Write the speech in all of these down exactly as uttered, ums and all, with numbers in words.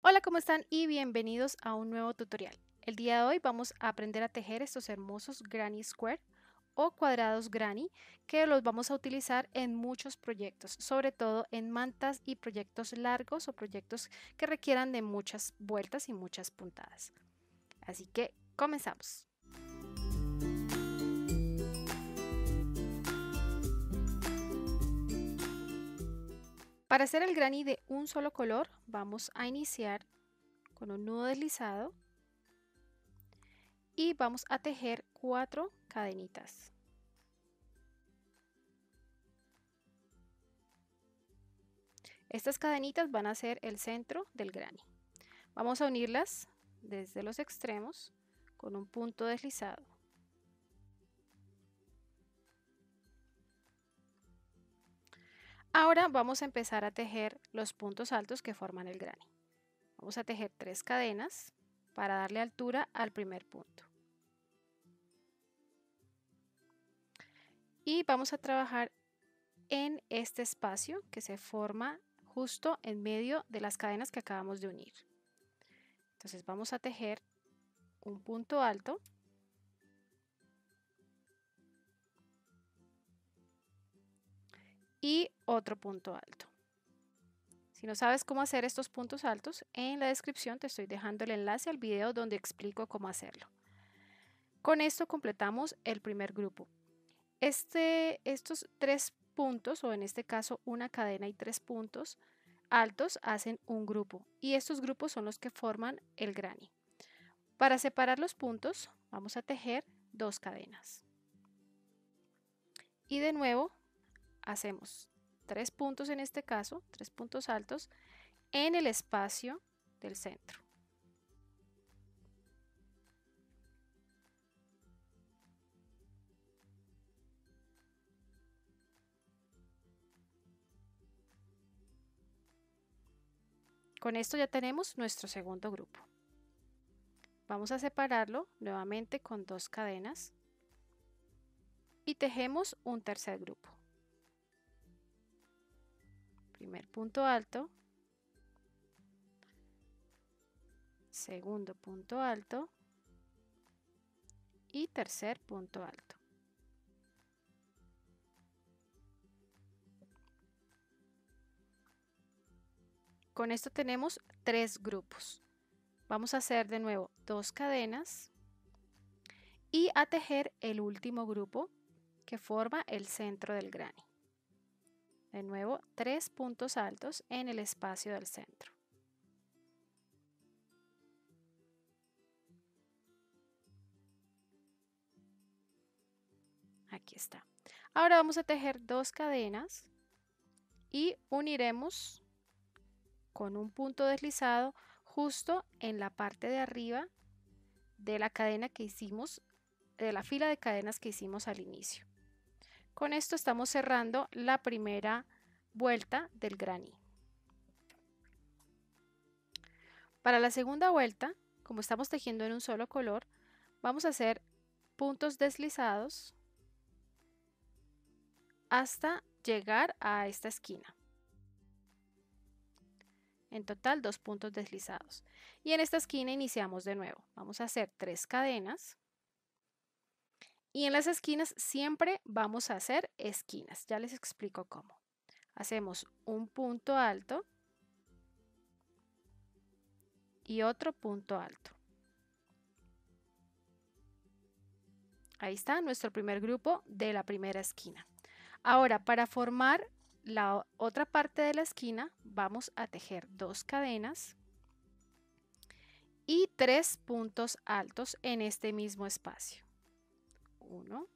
Hola, ¿cómo están? Y bienvenidos a un nuevo tutorial. El día de hoy vamos a aprender a tejer estos hermosos granny square o cuadrados granny que los vamos a utilizar en muchos proyectos, sobre todo en mantas y proyectos largos o proyectos que requieran de muchas vueltas y muchas puntadas. Así que comenzamos. Para hacer el granny de un solo color vamos a iniciar con un nudo deslizado y vamos a tejer cuatro cadenitas. Estas cadenitas van a ser el centro del granny. Vamos a unirlas desde los extremos con un punto deslizado. Ahora vamos a empezar a tejer los puntos altos que forman el granny. Vamos a tejer tres cadenas para darle altura al primer punto. Y vamos a trabajar en este espacio que se forma justo en medio de las cadenas que acabamos de unir. Entonces vamos a tejer un punto alto y otro punto alto. Si no sabes cómo hacer estos puntos altos, en la descripción te estoy dejando el enlace al video donde explico cómo hacerlo. Con esto completamos el primer grupo. Este, estos tres puntos, o en este caso una cadena y tres puntos altos, hacen un grupo y estos grupos son los que forman el granny. Para separar los puntos vamos a tejer dos cadenas y de nuevo hacemos tres puntos, en este caso tres puntos altos en el espacio del centro. Con esto ya tenemos nuestro segundo grupo. Vamos a separarlo nuevamente con dos cadenas y tejemos un tercer grupo. Primer punto alto, segundo punto alto y tercer punto alto. Con esto tenemos tres grupos. Vamos a hacer de nuevo dos cadenas y a tejer el último grupo que forma el centro del granny. De nuevo, tres puntos altos en el espacio del centro. Aquí está. Ahora vamos a tejer dos cadenas y uniremos con un punto deslizado justo en la parte de arriba de la cadena que hicimos, de la fila de cadenas que hicimos al inicio. Con esto estamos cerrando la primera vuelta del granny. Para la segunda vuelta, como estamos tejiendo en un solo color, vamos a hacer puntos deslizados hasta llegar a esta esquina. En total, dos puntos deslizados. Y en esta esquina iniciamos de nuevo. Vamos a hacer tres cadenas. Y en las esquinas siempre vamos a hacer esquinas. Ya les explico cómo. Hacemos un punto alto y otro punto alto. Ahí está nuestro primer grupo de la primera esquina. Ahora, para formar la otra parte de la esquina, vamos a tejer dos cadenas y tres puntos altos en este mismo espacio. Uno,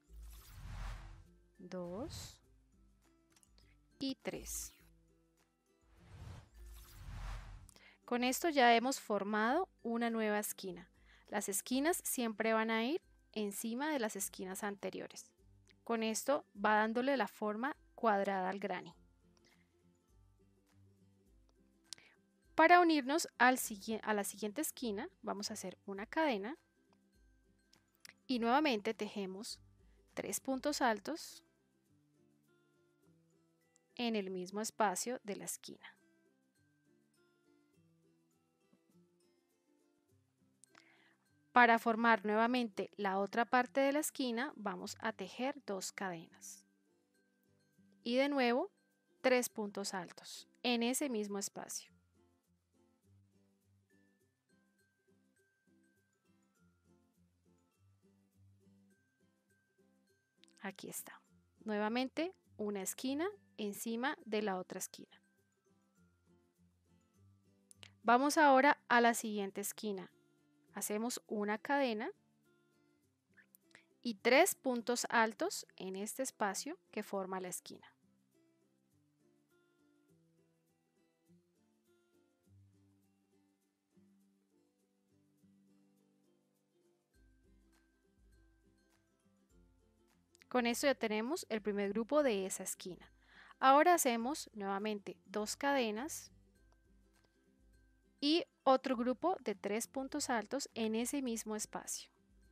dos y tres. Con esto ya hemos formado una nueva esquina. Las esquinas siempre van a ir encima de las esquinas anteriores. Con esto va dándole la forma cuadrada al granny. Para unirnos al, a la siguiente esquina vamos a hacer una cadena y nuevamente tejemos tres puntos altos en el mismo espacio de la esquina. Para formar nuevamente la otra parte de la esquina, vamos a tejer dos cadenas. Y de nuevo, tres puntos altos en ese mismo espacio. Aquí está. Nuevamente, una esquina encima de la otra esquina. Vamos ahora a la siguiente esquina. Hacemos una cadena y tres puntos altos en este espacio que forma la esquina. Con esto ya tenemos el primer grupo de esa esquina. Ahora hacemos nuevamente dos cadenas y otro grupo de tres puntos altos en ese mismo espacio.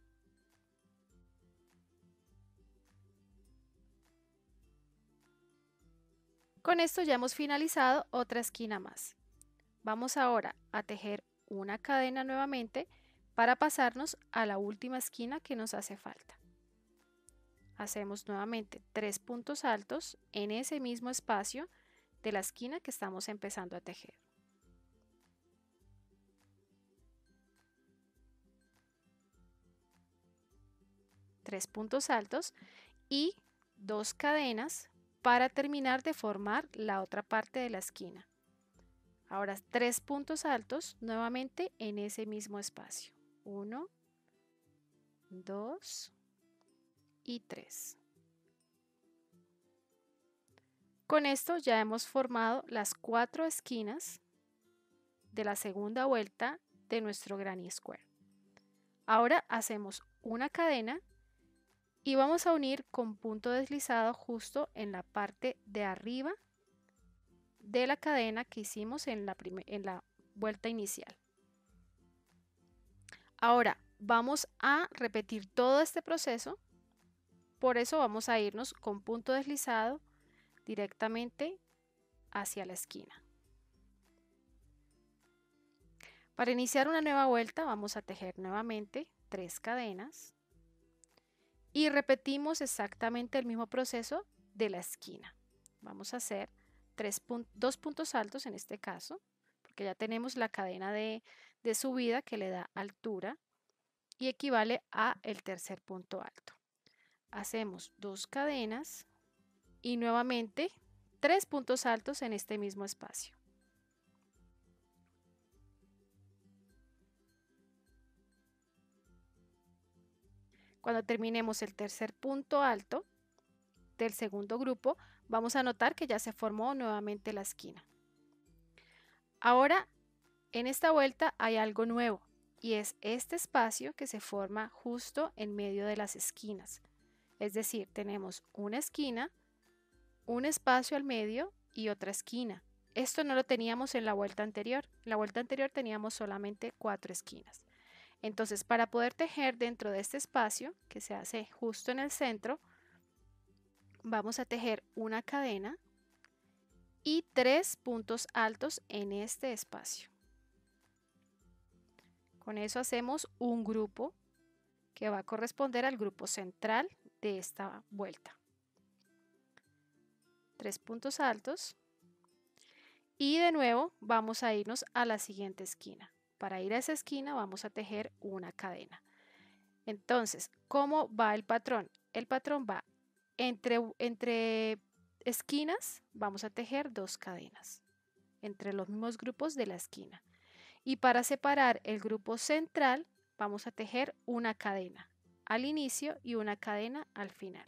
Con esto ya hemos finalizado otra esquina más. Vamos ahora a tejer una cadena nuevamente para pasarnos a la última esquina que nos hace falta. Hacemos nuevamente tres puntos altos en ese mismo espacio de la esquina que estamos empezando a tejer. Tres puntos altos y dos cadenas para terminar de formar la otra parte de la esquina. Ahora tres puntos altos nuevamente en ese mismo espacio. Uno, dos y tres. Con esto ya hemos formado las cuatro esquinas de la segunda vuelta de nuestro Granny Square. Ahora hacemos una cadena y vamos a unir con punto deslizado justo en la parte de arriba de la cadena que hicimos en la, en la vuelta inicial. Ahora vamos a repetir todo este proceso, por eso vamos a irnos con punto deslizado directamente hacia la esquina. Para iniciar una nueva vuelta vamos a tejer nuevamente tres cadenas y repetimos exactamente el mismo proceso de la esquina. Vamos a hacer tres pun- dos puntos altos en este caso, porque ya tenemos la cadena de, de subida que le da altura y equivale a el tercer punto alto. Hacemos dos cadenas y nuevamente tres puntos altos en este mismo espacio. Cuando terminemos el tercer punto alto del segundo grupo, vamos a notar que ya se formó nuevamente la esquina. Ahora, en esta vuelta hay algo nuevo y es este espacio que se forma justo en medio de las esquinas. Es decir, tenemos una esquina, un espacio al medio y otra esquina. Esto no lo teníamos en la vuelta anterior. En la vuelta anterior teníamos solamente cuatro esquinas. Entonces, para poder tejer dentro de este espacio, que se hace justo en el centro, vamos a tejer una cadena y tres puntos altos en este espacio. Con eso hacemos un grupo que va a corresponder al grupo central de esta vuelta. Tres puntos altos y de nuevo vamos a irnos a la siguiente esquina. Para ir a esa esquina vamos a tejer una cadena. Entonces, ¿cómo va el patrón? El patrón va entre, entre esquinas, vamos a tejer dos cadenas entre los mismos grupos de la esquina. Y para separar el grupo central, vamos a tejer una cadena al inicio y una cadena al final.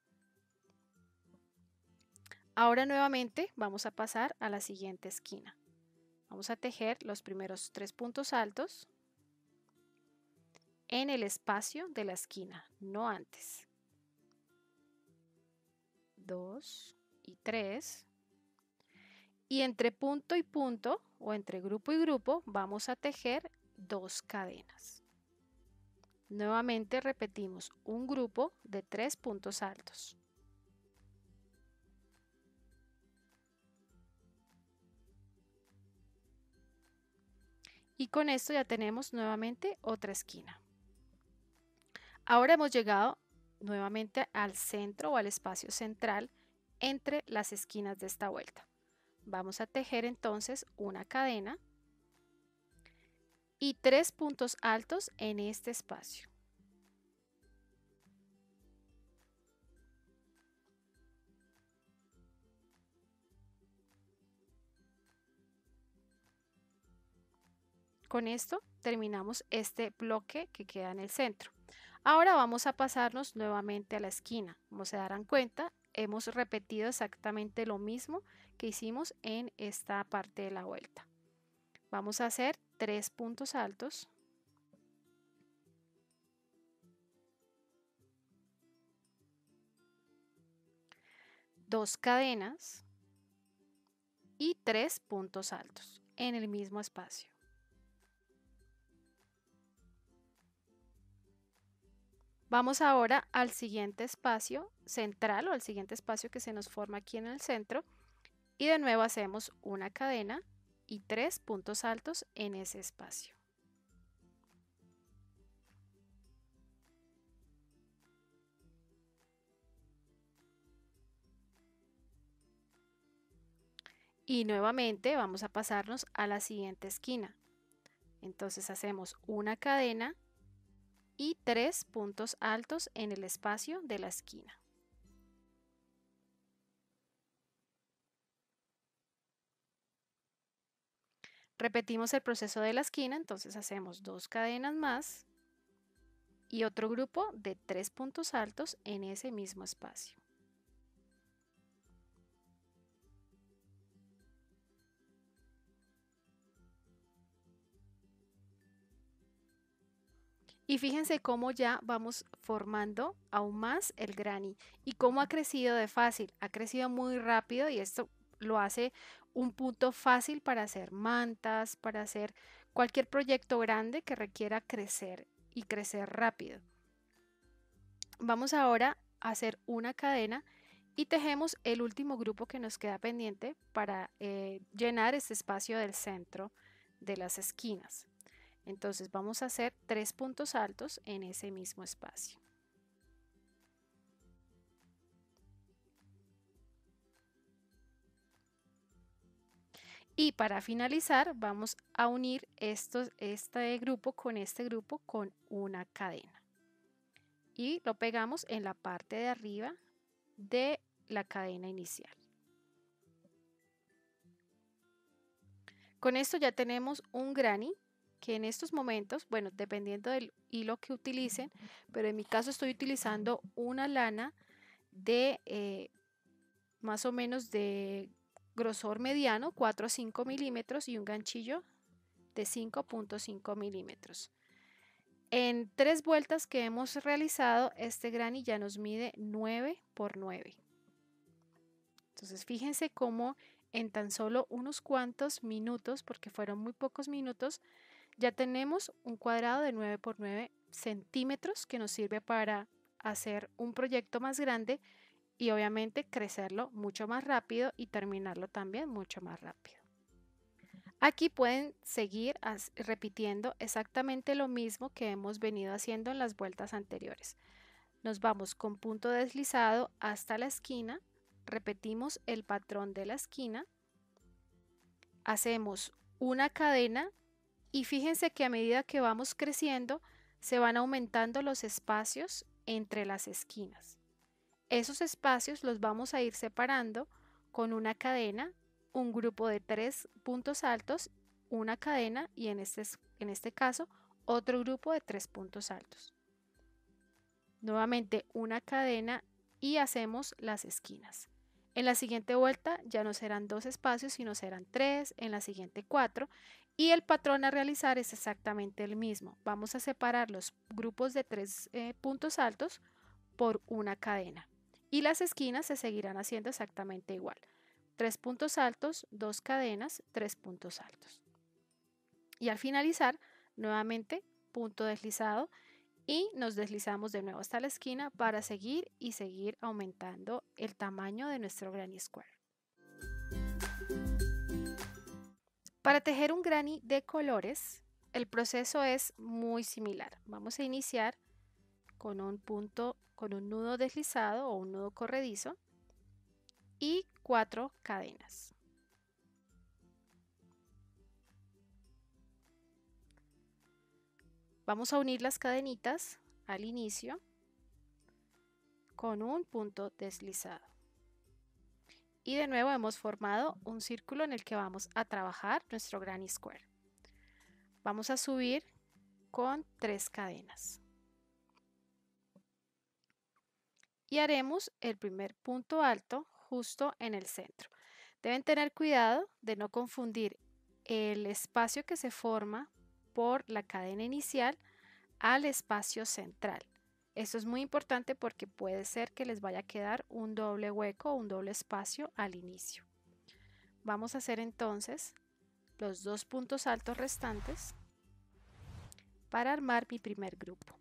Ahora nuevamente vamos a pasar a la siguiente esquina. Vamos a tejer los primeros tres puntos altos en el espacio de la esquina, no antes. Dos y tres. Y entre punto y punto o entre grupo y grupo vamos a tejer dos cadenas. Nuevamente repetimos un grupo de tres puntos altos. Y con esto ya tenemos nuevamente otra esquina. Ahora hemos llegado nuevamente al centro o al espacio central entre las esquinas de esta vuelta. Vamos a tejer entonces una cadena y tres puntos altos en este espacio. Con esto terminamos este bloque que queda en el centro. Ahora vamos a pasarnos nuevamente a la esquina. Como se darán cuenta, hemos repetido exactamente lo mismo que hicimos en esta parte de la vuelta. Vamos a hacer tres puntos altos. Dos cadenas y tres puntos altos en el mismo espacio. Vamos ahora al siguiente espacio central o al siguiente espacio que se nos forma aquí en el centro y de nuevo hacemos una cadena y tres puntos altos en ese espacio. Y nuevamente vamos a pasarnos a la siguiente esquina. Entonces hacemos una cadena y tres puntos altos en el espacio de la esquina. Repetimos el proceso de la esquina, entonces hacemos dos cadenas más y otro grupo de tres puntos altos en ese mismo espacio. Y fíjense cómo ya vamos formando aún más el granny y cómo ha crecido de fácil, ha crecido muy rápido y esto lo hace un punto fácil para hacer mantas, para hacer cualquier proyecto grande que requiera crecer y crecer rápido. Vamos ahora a hacer una cadena y tejemos el último grupo que nos queda pendiente para eh, llenar este espacio del centro de las esquinas. Entonces vamos a hacer tres puntos altos en ese mismo espacio. Y para finalizar vamos a unir estos, este grupo con este grupo con una cadena. Y lo pegamos en la parte de arriba de la cadena inicial. Con esto ya tenemos un granny que en estos momentos, bueno, dependiendo del hilo que utilicen, pero en mi caso estoy utilizando una lana de eh, más o menos de grosor mediano, cuatro a cinco milímetros y un ganchillo de cinco punto cinco milímetros. En tres vueltas que hemos realizado, este granny ya nos mide nueve por nueve. Entonces fíjense cómo en tan solo unos cuantos minutos, porque fueron muy pocos minutos, ya tenemos un cuadrado de nueve por nueve centímetros que nos sirve para hacer un proyecto más grande y obviamente crecerlo mucho más rápido y terminarlo también mucho más rápido. Aquí pueden seguir repitiendo exactamente lo mismo que hemos venido haciendo en las vueltas anteriores. Nos vamos con punto deslizado hasta la esquina, repetimos el patrón de la esquina, hacemos una cadena y fíjense que a medida que vamos creciendo se van aumentando los espacios entre las esquinas. Esos espacios los vamos a ir separando con una cadena, un grupo de tres puntos altos, una cadena y en este, en este caso otro grupo de tres puntos altos. Nuevamente una cadena y hacemos las esquinas. En la siguiente vuelta ya no serán dos espacios, sino serán tres, en la siguiente cuatro y el patrón a realizar es exactamente el mismo. Vamos a separar los grupos de tres eh, puntos altos por una cadena. Y las esquinas se seguirán haciendo exactamente igual. Tres puntos altos, dos cadenas, tres puntos altos. Y al finalizar, nuevamente punto deslizado y nos deslizamos de nuevo hasta la esquina para seguir y seguir aumentando el tamaño de nuestro granny square. Para tejer un granny de colores, el proceso es muy similar. Vamos a iniciar con un punto, con un nudo deslizado o un nudo corredizo y cuatro cadenas. Vamos a unir las cadenitas al inicio con un punto deslizado. Y de nuevo hemos formado un círculo en el que vamos a trabajar nuestro granny square. Vamos a subir con tres cadenas. Y haremos el primer punto alto justo en el centro. Deben tener cuidado de no confundir el espacio que se forma por la cadena inicial al espacio central. Esto es muy importante porque puede ser que les vaya a quedar un doble hueco o un doble espacio al inicio. Vamos a hacer entonces los dos puntos altos restantes para armar mi primer grupo.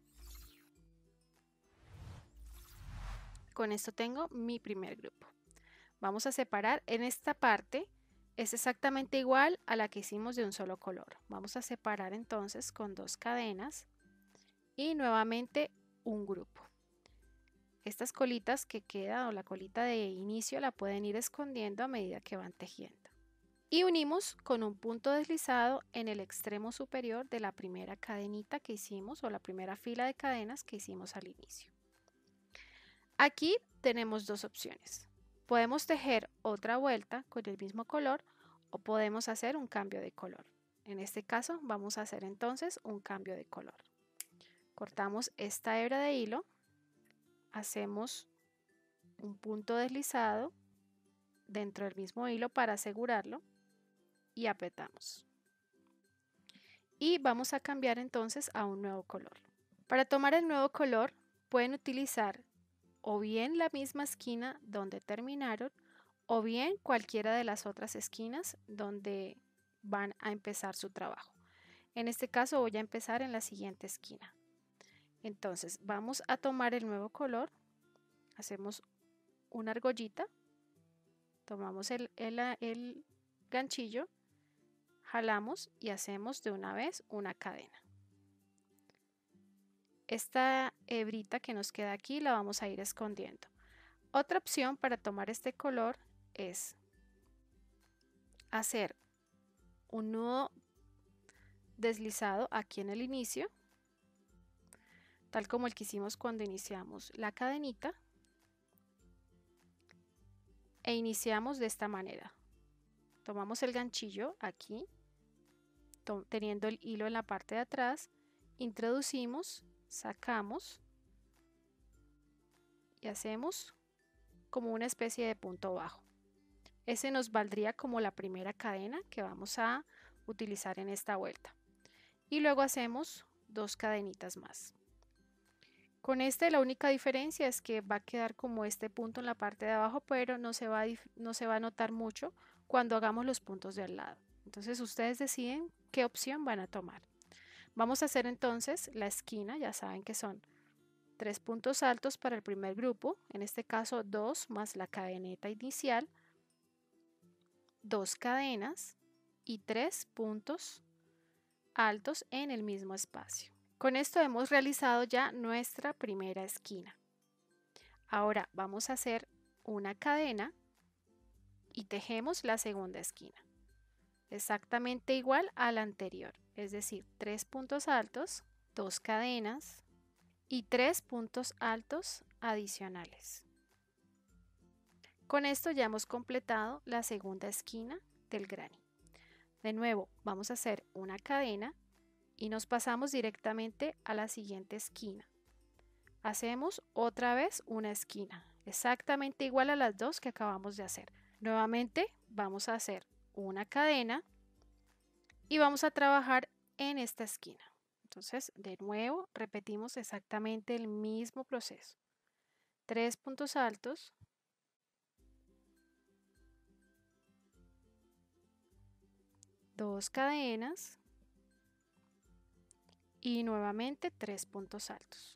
Con esto tengo mi primer grupo. Vamos a separar en esta parte, es exactamente igual a la que hicimos de un solo color. Vamos a separar entonces con dos cadenas y nuevamente un grupo. Estas colitas que quedan o la colita de inicio la pueden ir escondiendo a medida que van tejiendo. Y unimos con un punto deslizado en el extremo superior de la primera cadenita que hicimos o la primera fila de cadenas que hicimos al inicio. Aquí tenemos dos opciones. Podemos tejer otra vuelta con el mismo color o podemos hacer un cambio de color. En este caso vamos a hacer entonces un cambio de color. Cortamos esta hebra de hilo, hacemos un punto deslizado dentro del mismo hilo para asegurarlo y apretamos. Y vamos a cambiar entonces a un nuevo color. Para tomar el nuevo color pueden utilizar o bien la misma esquina donde terminaron o bien cualquiera de las otras esquinas donde van a empezar su trabajo. En este caso voy a empezar en la siguiente esquina. Entonces vamos a tomar el nuevo color, hacemos una argollita, tomamos el, el, el ganchillo, jalamos y hacemos de una vez una cadena. Esta hebrita que nos queda aquí la vamos a ir escondiendo. Otra opción para tomar este color es hacer un nudo deslizado aquí en el inicio, tal como el que hicimos cuando iniciamos la cadenita, e iniciamos de esta manera. Tomamos el ganchillo aquí, teniendo el hilo en la parte de atrás, introducimos, sacamos y hacemos como una especie de punto bajo. Ese nos valdría como la primera cadena que vamos a utilizar en esta vuelta. Y luego hacemos dos cadenitas más. Con este la única diferencia es que va a quedar como este punto en la parte de abajo, pero no se va a, no se va a notar mucho cuando hagamos los puntos de al lado. Entonces ustedes deciden qué opción van a tomar. Vamos a hacer entonces la esquina, ya saben que son tres puntos altos para el primer grupo, en este caso dos más la cadeneta inicial, dos cadenas y tres puntos altos en el mismo espacio. Con esto hemos realizado ya nuestra primera esquina. Ahora vamos a hacer una cadena y tejemos la segunda esquina. Exactamente igual a la anterior, es decir, tres puntos altos, dos cadenas y tres puntos altos adicionales. Con esto ya hemos completado la segunda esquina del granny. De nuevo, vamos a hacer una cadena y nos pasamos directamente a la siguiente esquina. Hacemos otra vez una esquina, exactamente igual a las dos que acabamos de hacer. Nuevamente vamos a hacer una cadena y vamos a trabajar en esta esquina. Entonces, de nuevo, repetimos exactamente el mismo proceso. Tres puntos altos, dos cadenas y nuevamente tres puntos altos.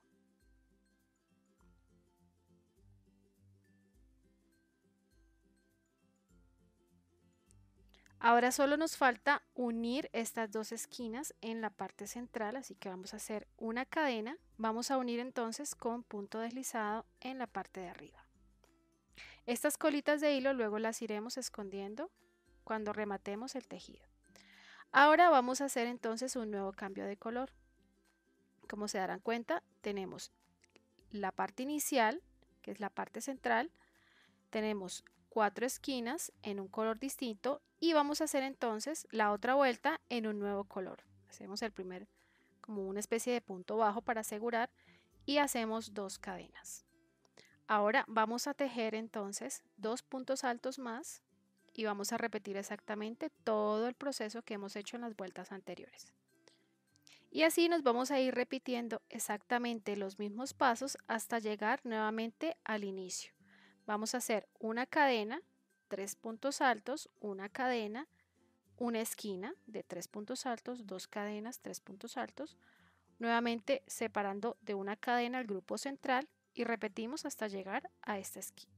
Ahora solo nos falta unir estas dos esquinas en la parte central, así que vamos a hacer una cadena. Vamos a unir entonces con punto deslizado en la parte de arriba. Estas colitas de hilo luego las iremos escondiendo cuando rematemos el tejido. Ahora vamos a hacer entonces un nuevo cambio de color. Como se darán cuenta, tenemos la parte inicial, que es la parte central, tenemos cuatro esquinas en un color distinto y vamos a hacer entonces la otra vuelta en un nuevo color. Hacemos el primer como una especie de punto bajo para asegurar y hacemos dos cadenas. Ahora vamos a tejer entonces dos puntos altos más y vamos a repetir exactamente todo el proceso que hemos hecho en las vueltas anteriores. Y así nos vamos a ir repitiendo exactamente los mismos pasos hasta llegar nuevamente al inicio. Vamos a hacer una cadena, tres puntos altos, una cadena, una esquina de tres puntos altos, dos cadenas, tres puntos altos, nuevamente separando de una cadena el grupo central y repetimos hasta llegar a esta esquina.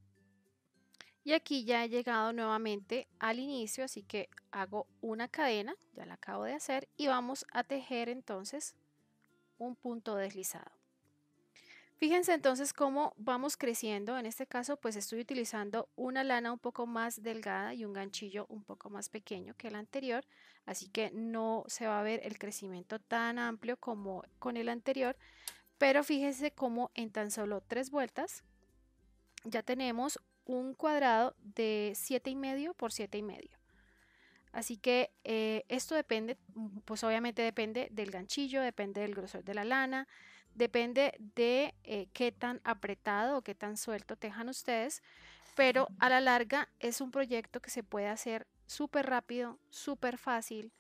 Y aquí ya he llegado nuevamente al inicio, así que hago una cadena, ya la acabo de hacer, y vamos a tejer entonces un punto deslizado. Fíjense entonces cómo vamos creciendo. En este caso pues estoy utilizando una lana un poco más delgada y un ganchillo un poco más pequeño que el anterior, así que no se va a ver el crecimiento tan amplio como con el anterior, pero fíjense cómo en tan solo tres vueltas ya tenemos un cuadrado de siete y medio por siete y medio. Así que eh, esto depende, pues obviamente depende del ganchillo, depende del grosor de la lana, depende de eh, qué tan apretado o qué tan suelto tejan ustedes, pero a la larga es un proyecto que se puede hacer súper rápido, súper fácil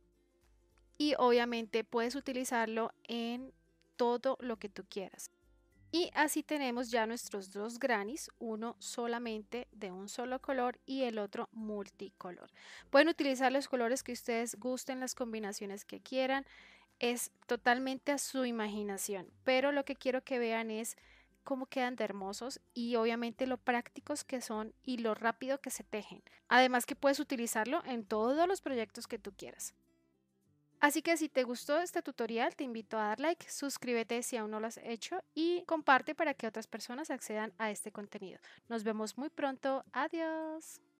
y obviamente puedes utilizarlo en todo lo que tú quieras. Y así tenemos ya nuestros dos grannies, uno solamente de un solo color y el otro multicolor. Pueden utilizar los colores que ustedes gusten, las combinaciones que quieran, es totalmente a su imaginación, pero lo que quiero que vean es cómo quedan de hermosos y obviamente lo prácticos que son y lo rápido que se tejen. Además que puedes utilizarlo en todos los proyectos que tú quieras. Así que si te gustó este tutorial, te invito a dar like, suscríbete si aún no lo has hecho y comparte para que otras personas accedan a este contenido. Nos vemos muy pronto. Adiós.